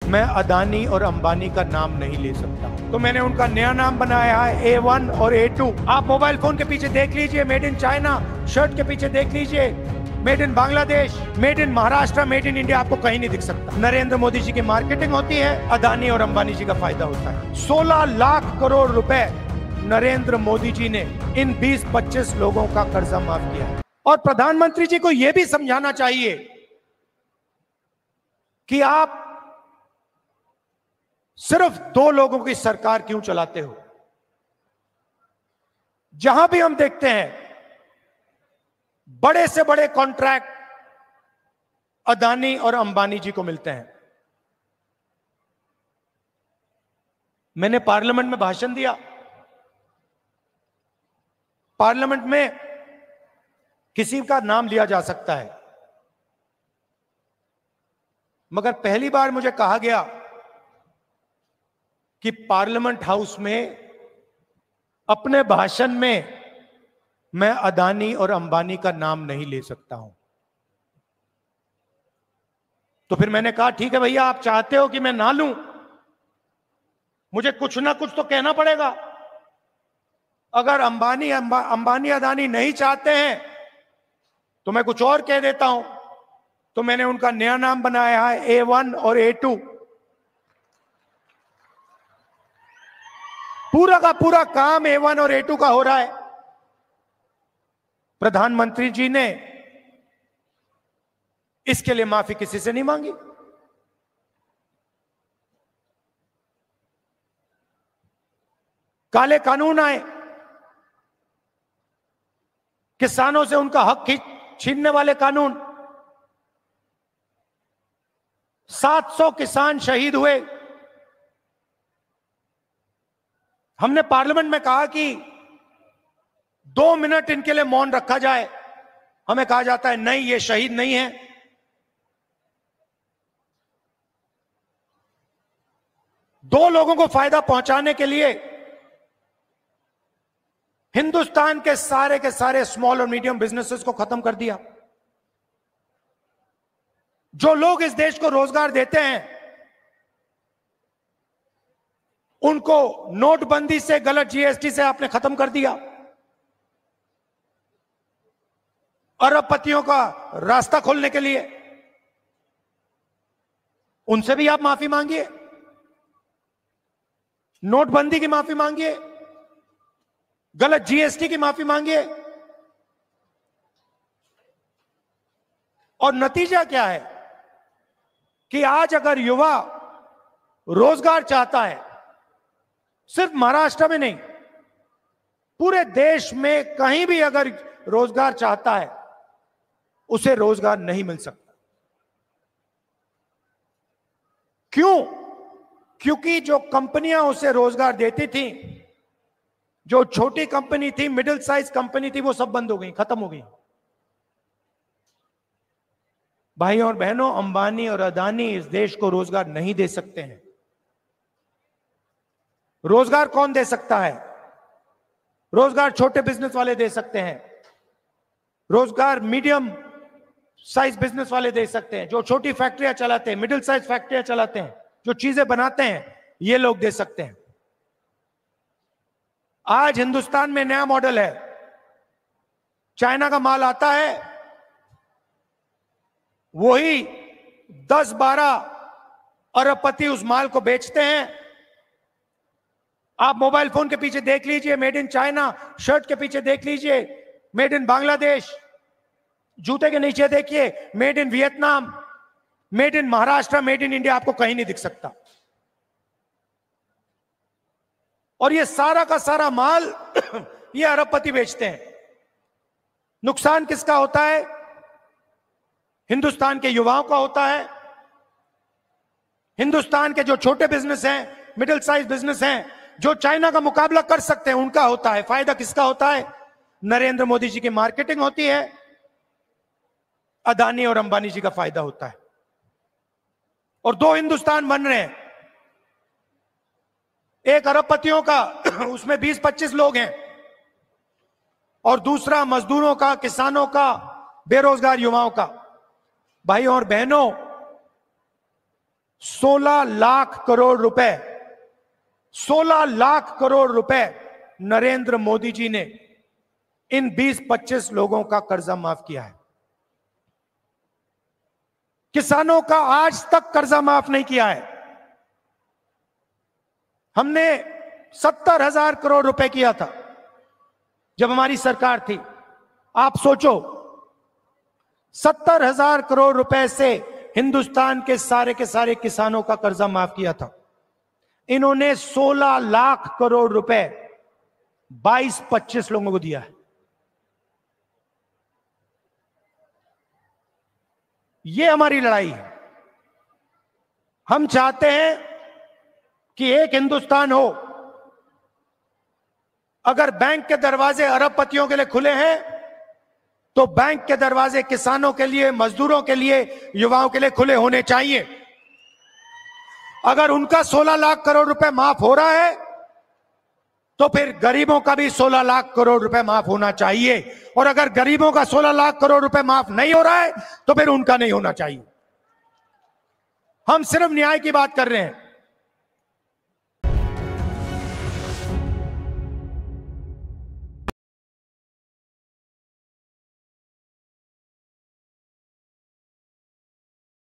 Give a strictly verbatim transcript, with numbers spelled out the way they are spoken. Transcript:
मैं अदानी और अंबानी का नाम नहीं ले सकता, तो मैंने उनका नया नाम बनाया है ए वन और ए टू। आप मोबाइल फोन के पीछे देख लीजिए मेड इन चाइना, शर्ट के पीछे देख लीजिए made in Bangladesh, made in Maharashtra, made in India आपको कहीं नहीं दिख सकता। नरेंद्र मोदी जी की मार्केटिंग होती है, अदानी और अंबानी जी का फायदा होता है। सोलह लाख करोड़ रुपए नरेंद्र मोदी जी ने इन बीस पच्चीस लोगों का कर्जा माफ किया है। और प्रधानमंत्री जी को यह भी समझाना चाहिए कि आप सिर्फ दो लोगों की सरकार क्यों चलाते हो। जहां भी हम देखते हैं बड़े से बड़े कॉन्ट्रैक्ट अदानी और अंबानी जी को मिलते हैं। मैंने पार्लियामेंट में भाषण दिया, पार्लियामेंट में किसी का नाम लिया जा सकता है, मगर पहली बार मुझे कहा गया कि पार्लियामेंट हाउस में अपने भाषण में मैं अदानी और अंबानी का नाम नहीं ले सकता हूं। तो फिर मैंने कहा ठीक है भैया, आप चाहते हो कि मैं ना लूं, मुझे कुछ ना कुछ तो कहना पड़ेगा। अगर अंबानी अंबा, अंबानी अदानी नहीं चाहते हैं तो मैं कुछ और कह देता हूं। तो मैंने उनका नया नाम बनाया है ए वन और ए टू। पूरा का पूरा काम ए वन और ए टू का हो रहा है। प्रधानमंत्री जी ने इसके लिए माफी किसी से नहीं मांगी। काले कानून आए, किसानों से उनका हक छीनने वाले कानून, सात सौ किसान शहीद हुए। हमने पार्लियामेंट में कहा कि दो मिनट इनके लिए मौन रखा जाए। हमें कहा जाता है नहीं, ये शहीद नहीं है। दो लोगों को फायदा पहुंचाने के लिए हिंदुस्तान के सारे के सारे स्मॉल और मीडियम बिजनेसेस को खत्म कर दिया। जो लोग इस देश को रोजगार देते हैं उनको नोटबंदी से, गलत जीएसटी से आपने खत्म कर दिया। अरबपतियों का रास्ता खोलने के लिए उनसे भी आप माफी मांगिए, नोटबंदी की माफी मांगिए, गलत जीएसटी की माफी मांगिए। और नतीजा क्या है कि आज अगर युवा रोजगार चाहता है, सिर्फ महाराष्ट्र में नहीं, पूरे देश में कहीं भी अगर रोजगार चाहता है, उसे रोजगार नहीं मिल सकता। क्यों? क्योंकि जो कंपनियां उसे रोजगार देती थी, जो छोटी कंपनी थी, मिडिल साइज कंपनी थी, वो सब बंद हो गई, खत्म हो गई। भाइयों और बहनों, अंबानी और अदानी इस देश को रोजगार नहीं दे सकते हैं। रोजगार कौन दे सकता है? रोजगार छोटे बिजनेस वाले दे सकते हैं, रोजगार मीडियम साइज बिजनेस वाले दे सकते हैं, जो छोटी फैक्ट्रियां चलाते हैं, मिडिल साइज फैक्ट्रियां चलाते हैं, जो चीजें बनाते हैं, ये लोग दे सकते हैं। आज हिंदुस्तान में नया मॉडल है, चाइना का माल आता है, वही दस बारह अरबपति उस माल को बेचते हैं। आप मोबाइल फोन के पीछे देख लीजिए मेड इन चाइना, शर्ट के पीछे देख लीजिए मेड इन बांग्लादेश, जूते के नीचे देखिए made in Vietnam, made in Maharashtra, made in India आपको कहीं नहीं दिख सकता। और ये सारा का सारा माल ये अरबपति बेचते हैं। नुकसान किसका होता है? हिंदुस्तान के युवाओं का होता है। हिंदुस्तान के जो छोटे बिजनेस हैं, मिडिल साइज बिजनेस हैं, जो चाइना का मुकाबला कर सकते हैं, उनका होता है। फायदा किसका होता है? नरेंद्र मोदी जी की मार्केटिंग होती है, अदानी और अंबानी जी का फायदा होता है। और दो हिंदुस्तान बन रहे हैं, एक अरबपतियों का, उसमें बीस पच्चीस लोग हैं, और दूसरा मजदूरों का, किसानों का, बेरोजगार युवाओं का। भाइयों और बहनों, सोलह लाख करोड़ रुपए सोलह लाख करोड़ रुपए नरेंद्र मोदी जी ने इन बीस पच्चीस लोगों का कर्जा माफ किया है। किसानों का आज तक कर्जा माफ नहीं किया है। हमने सत्तर हजार करोड़ रुपए किया था जब हमारी सरकार थी। आप सोचो, सत्तर हजार करोड़ रुपए से हिंदुस्तान के सारे के सारे किसानों का कर्जा माफ किया था। इन्होंने सोलह लाख करोड़ रुपए बाईस पच्चीस लोगों को दिया है। ये हमारी लड़ाई है। हम चाहते हैं कि एक हिंदुस्तान हो। अगर बैंक के दरवाजे अरबपतियों के लिए खुले हैं तो बैंक के दरवाजे किसानों के लिए, मजदूरों के लिए, युवाओं के लिए खुले होने चाहिए। अगर उनका सोलह लाख करोड़ रुपए माफ हो रहा है तो फिर गरीबों का भी सोलह लाख करोड़ रुपए माफ होना चाहिए। और अगर गरीबों का सोलह लाख करोड़ रुपए माफ नहीं हो रहा है तो फिर उनका नहीं होना चाहिए। हम सिर्फ न्याय की बात कर रहे हैं।